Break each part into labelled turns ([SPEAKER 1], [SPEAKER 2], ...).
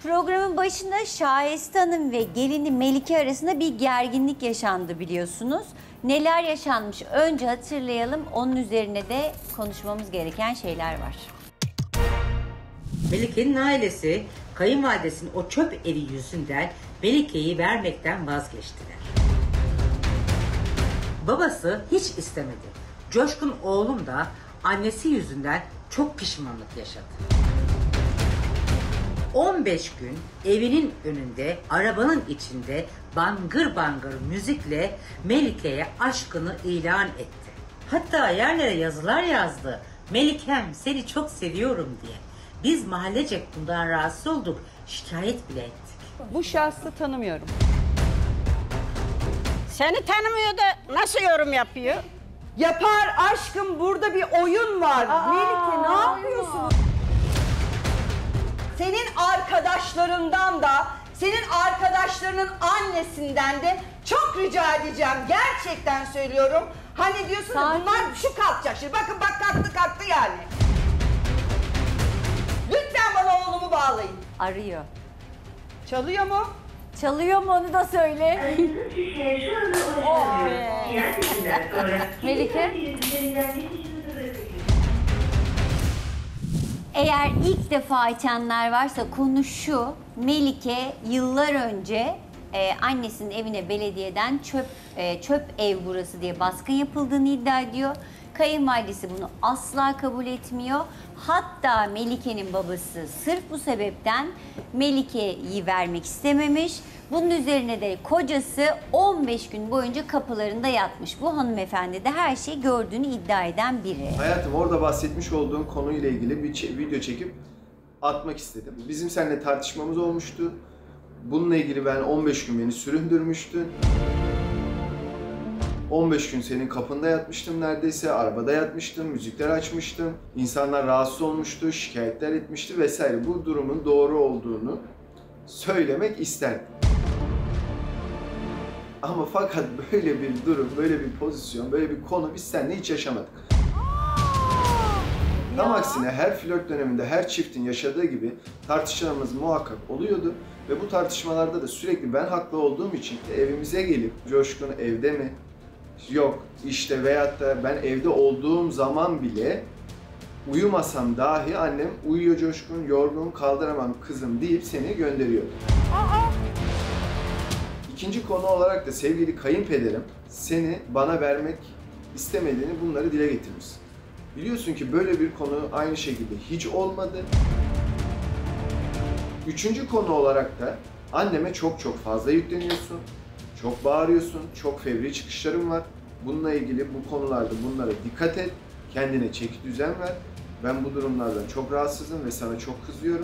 [SPEAKER 1] Programın başında Şahiste Hanım ve gelini Melike arasında bir gerginlik yaşandı biliyorsunuz. Neler yaşanmış önce hatırlayalım, onun üzerine de konuşmamız gereken şeyler var.
[SPEAKER 2] Melike'nin ailesi kayınvalidesinin o çöp evi yüzünden Melike'yi vermekten vazgeçtiler. Babası hiç istemedi. Coşkun oğlum da annesi yüzünden çok pişmanlık yaşadı. 15 gün evinin önünde, arabanın içinde bangır bangır müzikle Melike'ye aşkını ilan etti. Hatta yerlere yazılar yazdı. Melikem seni çok seviyorum diye. Biz mahallecek bundan rahatsız olduk. Şikayet bile ettik.
[SPEAKER 3] Bu şahsı tanımıyorum.
[SPEAKER 4] Seni tanımıyor da nasıl yorum yapıyor?
[SPEAKER 3] Yapar aşkım, burada bir oyun var. Melike ne yapıyorsun? Senin arkadaşlarından da, senin arkadaşlarının annesinden de çok rica edeceğim. Gerçekten söylüyorum. Hani diyorsun ya, bunlar şu kalkacak şimdi. Bakın bak kalktı yani. Lütfen bana oğlumu bağlayın.
[SPEAKER 1] Arıyor.
[SPEAKER 3] Çalıyor mu?
[SPEAKER 1] Çalıyor mu onu da söyle. Melike. Eğer ilk defa açanlar varsa konu şu. Melike yıllar önce annesinin evine belediyeden çöp ev burası diye baskın yapıldığını iddia ediyor. Kayınvalidesi bunu asla kabul etmiyor. Hatta Melike'nin babası sırf bu sebepten Melike'yi vermek istememiş. Bunun üzerine de kocası 15 gün boyunca kapılarında yatmış. Bu hanımefendi de her şeyi gördüğünü iddia eden biri.
[SPEAKER 5] Hayatım, orada bahsetmiş olduğun konuyla ilgili bir video çekip atmak istedim. Bizim seninle tartışmamız olmuştu. Bununla ilgili ben 15 gün beni süründürmüştün. 15 gün senin kapında yatmıştım neredeyse, arabada yatmıştım, müzikler açmıştım. İnsanlar rahatsız olmuştu, şikayetler etmişti vesaire. Bu durumun doğru olduğunu söylemek isterdim. Ama fakat böyle bir durum, böyle bir pozisyon, böyle bir konu biz seninle hiç yaşamadık. Tam aksine her flört döneminde her çiftin yaşadığı gibi tartışmalarımız muhakkak oluyordu. Ve bu tartışmalarda da sürekli ben haklı olduğum için evimize gelip Coşkun evde mi? Yok işte, veyahut da ben evde olduğum zaman bile uyumasam dahi annem uyuyor Coşkun, yorgun, kaldıramam kızım deyip seni gönderiyordu. İkinci konu olarak da sevgili kayınpederim seni bana vermek istemediğini, bunları dile getirmiş. Biliyorsun ki böyle bir konu aynı şekilde hiç olmadı. Üçüncü konu olarak da anneme çok fazla yükleniyorsun. Çok bağırıyorsun, çok fevri çıkışların var. Bununla ilgili bu konularda bunlara dikkat et. Kendine çeki düzen ver. Ben bu durumlardan çok rahatsızım ve sana çok kızıyorum.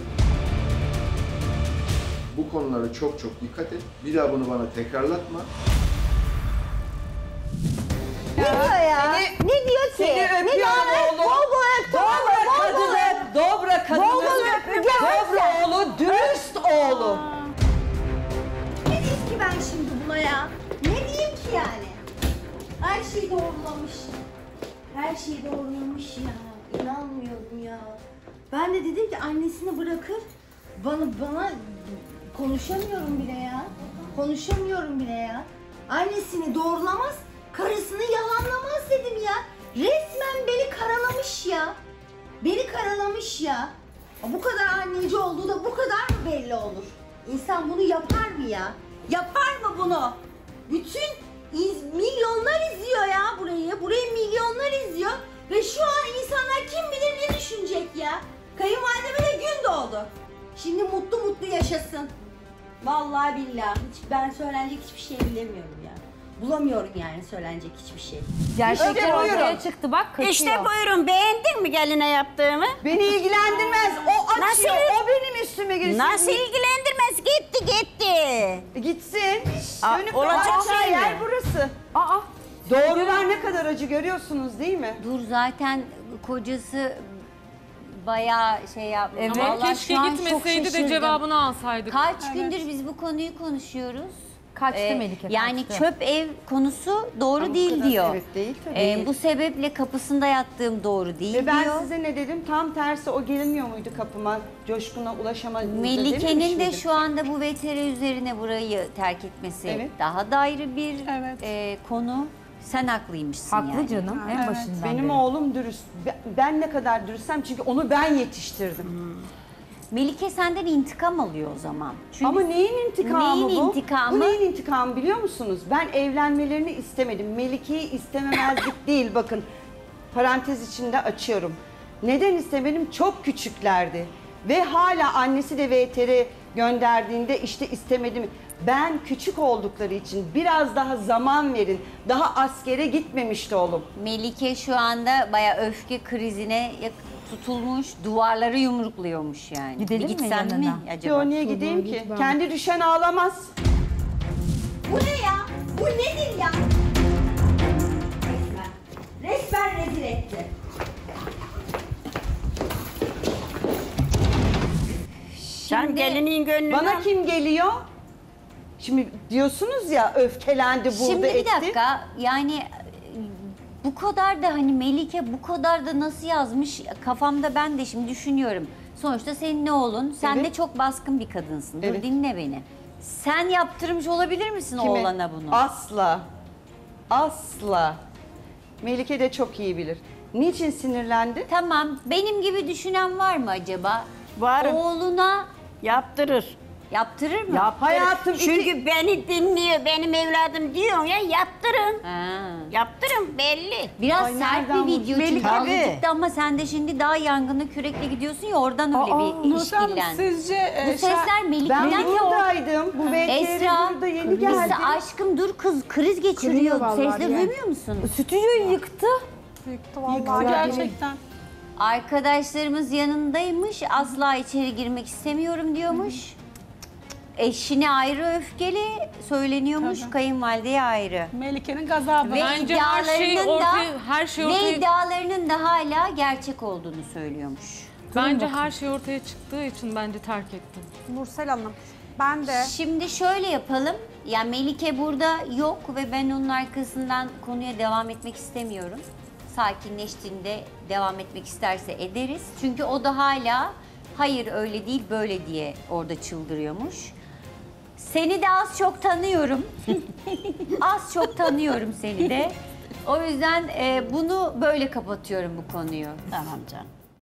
[SPEAKER 5] Bu konulara çok dikkat et. Bir daha bunu bana tekrarlatma.
[SPEAKER 1] Ne diyor ya? Ne diyor ki?
[SPEAKER 3] Seni öpüyorum oğlum. Dobra kadını, dobra oğlu, dürüst oğlu.
[SPEAKER 6] Ne diyeyim ki ben şimdi buna ya? Ne diyeyim ki yani? Her şeyi doğrulamış. Her şeyi doğrulamış ya. İnanmıyorum ya. Ben de dedim ki annesini bırakır. Bana konuşamıyorum bile ya. Konuşamıyorum bile ya. Annesini doğrulamaz, karısını yalanlamaz dedim ya. Resmen beni karalamış ya. Beni karalamış ya. Bu kadar anneci olduğu da bu kadar mı belli olur? İnsan bunu yapar mı ya? Yapar mı bunu? Bütün milyonlar izliyor ya burayı. Burayı milyonlar izliyor. Ve şu an insanlar kim bilir ne düşünecek ya? Kayınvalideme de gün doğdu. Şimdi mutlu yaşasın. Vallahi billahi ben söylenecek hiçbir şey bilemiyorum ya. Bulamıyorum yani söylenecek hiçbir şey.
[SPEAKER 1] Gerçekten
[SPEAKER 3] buyurun.
[SPEAKER 1] ortaya çıktı bak, kaçıyor.
[SPEAKER 4] İşte buyurun, beğendin mi geline yaptığımı?
[SPEAKER 3] Beni ilgilendirmez. O açıyor,
[SPEAKER 4] Nasıl?
[SPEAKER 3] o benim üstüme girsin.
[SPEAKER 4] Nasıl ilgilendirmez? Gitti.
[SPEAKER 3] Gitsin.
[SPEAKER 4] Aa,
[SPEAKER 3] Dönüp
[SPEAKER 4] olacak
[SPEAKER 3] dolaşacağı
[SPEAKER 4] şey mi?
[SPEAKER 3] yer burası. Doğrular ne kadar acı görüyorsunuz değil mi?
[SPEAKER 1] Dur, zaten kocası bayağı şey yapmış.
[SPEAKER 7] Ama
[SPEAKER 1] Vallahi
[SPEAKER 7] keşke
[SPEAKER 1] şu an çok
[SPEAKER 7] gitmeseydi de
[SPEAKER 1] şaşırdım.
[SPEAKER 7] cevabını alsaydık.
[SPEAKER 1] Kaç gündür biz bu konuyu konuşuyoruz?
[SPEAKER 7] Kaçtı Melike,
[SPEAKER 1] Yani
[SPEAKER 7] kaçtı.
[SPEAKER 1] çöp ev konusu doğru
[SPEAKER 3] Ama
[SPEAKER 1] değil
[SPEAKER 3] bu kadar-
[SPEAKER 1] diyor.
[SPEAKER 3] evet, değil tabii.
[SPEAKER 1] Bu sebeple kapısında yattığım doğru değil
[SPEAKER 3] Ve ben
[SPEAKER 1] diyor.
[SPEAKER 3] size ne dedim? Tam tersi o gelmiyor muydu kapıma? Coşkun'a ulaşamadığınızda dememiş
[SPEAKER 1] Melike'nin de
[SPEAKER 3] miydim?
[SPEAKER 1] şu anda bu VTR üzerine burayı terk etmesi
[SPEAKER 3] Evet.
[SPEAKER 1] daha da ayrı bir
[SPEAKER 8] Evet.
[SPEAKER 1] konu. Sen haklıymışsın
[SPEAKER 7] Haklı
[SPEAKER 1] yani.
[SPEAKER 7] canım en başından
[SPEAKER 3] Benim
[SPEAKER 7] beri.
[SPEAKER 3] oğlum dürüst. Ben ne kadar dürüstsem çünkü onu ben yetiştirdim.
[SPEAKER 1] Melike senden intikam alıyor o zaman. Çünkü
[SPEAKER 3] Ama neyin intikamı
[SPEAKER 1] Neyin
[SPEAKER 3] bu?
[SPEAKER 1] intikamı?
[SPEAKER 3] Bu neyin intikamı biliyor musunuz? Ben evlenmelerini istemedim. Melike'yi istememezlik değil bakın. Parantez içinde açıyorum. Neden istemedim? Çok küçüklerdi. Ve hala annesi de VTR gönderdiğinde işte istemedim. Ben küçük oldukları için biraz daha zaman verin. Daha askere gitmemişti oğlum.
[SPEAKER 1] Melike şu anda bayağı öfke krizine tutulmuş, duvarları yumrukluyormuş yani.
[SPEAKER 7] Gidelim
[SPEAKER 1] Bir
[SPEAKER 7] mi
[SPEAKER 1] gitsem
[SPEAKER 7] yanına?
[SPEAKER 1] mi acaba?
[SPEAKER 3] Yo niye gideyim ki? Kendi düşen ağlamaz.
[SPEAKER 6] Bu ne ya? Bu nedir ya? Resmen rezil etti.
[SPEAKER 4] Canım gelinin gönlünü
[SPEAKER 3] Bana
[SPEAKER 4] al.
[SPEAKER 3] kim geliyor? Şimdi diyorsunuz ya öfkelendi burada
[SPEAKER 1] Şimdi bir
[SPEAKER 3] etti.
[SPEAKER 1] dakika yani bu kadar da hani Melike bu kadar da nasıl yazmış kafamda ben de şimdi düşünüyorum. Sonuçta senin ne oğlun? Sen
[SPEAKER 3] Evet.
[SPEAKER 1] de çok baskın bir kadınsın. Dur
[SPEAKER 3] Evet.
[SPEAKER 1] dinle beni. Sen yaptırmış olabilir misin
[SPEAKER 3] Kime?
[SPEAKER 1] oğlana bunu?
[SPEAKER 3] Asla. Asla. Melike de çok iyi bilir. Niçin sinirlendi?
[SPEAKER 1] Tamam. Benim gibi düşünen var mı acaba?
[SPEAKER 4] Var.
[SPEAKER 1] Oğluna
[SPEAKER 4] Yaptırır.
[SPEAKER 1] yaptırır mı?
[SPEAKER 4] Yaptırır.
[SPEAKER 3] Hayatım
[SPEAKER 4] Çünkü beni dinliyor, benim evladım diyorsun ya yaptırın.
[SPEAKER 1] Ha.
[SPEAKER 4] Yaptırın belli.
[SPEAKER 1] Biraz
[SPEAKER 3] Ay,
[SPEAKER 1] sert
[SPEAKER 3] nereden
[SPEAKER 1] bir video
[SPEAKER 3] Melike
[SPEAKER 1] çünkü
[SPEAKER 3] abi.
[SPEAKER 1] anlatıktı ama sen de şimdi daha yangına kürekle gidiyorsun ya oradan öyle bir
[SPEAKER 8] Nursel Hanım,
[SPEAKER 1] işkillen.
[SPEAKER 8] sizce
[SPEAKER 1] Bu sesler
[SPEAKER 3] Ben
[SPEAKER 1] Melike'den ya
[SPEAKER 3] buradaydım. Bu
[SPEAKER 1] Esra,
[SPEAKER 3] VTR burada yeni
[SPEAKER 1] biz
[SPEAKER 3] geldi.
[SPEAKER 1] de aşkım dur kız kriz geçiriyor. Sesleri duymuyor musun?
[SPEAKER 7] Stüdyoyu yıktı.
[SPEAKER 8] yıktı vallahi gerçekten.
[SPEAKER 1] Arkadaşlarımız yanındaymış. Asla içeri girmek istemiyorum diyormuş. Eşine ayrı öfkeli söyleniyormuş. Kayınvalideye ayrı.
[SPEAKER 8] Melike'nin gazabı.
[SPEAKER 1] Ve
[SPEAKER 8] Bence her şey
[SPEAKER 1] iddialarının da
[SPEAKER 8] ortaya, her şey
[SPEAKER 1] ve
[SPEAKER 8] ortaya,
[SPEAKER 1] iddialarının da hala gerçek olduğunu söylüyormuş.
[SPEAKER 8] bence her şey ortaya çıktığı için bence terk ettim.
[SPEAKER 9] Nursel Hanım, ben de
[SPEAKER 1] Şimdi şöyle yapalım. Ya Melike burada yok ve ben onun arkasından konuya devam etmek istemiyorum. Sakinleştiğinde devam etmek isterse ederiz. Çünkü o da hala hayır öyle değil böyle diye orada çıldırıyormuş. Seni de az çok tanıyorum. Az çok tanıyorum seni de. O yüzden bunu böyle kapatıyorum bu konuyu.
[SPEAKER 4] Tamam canım.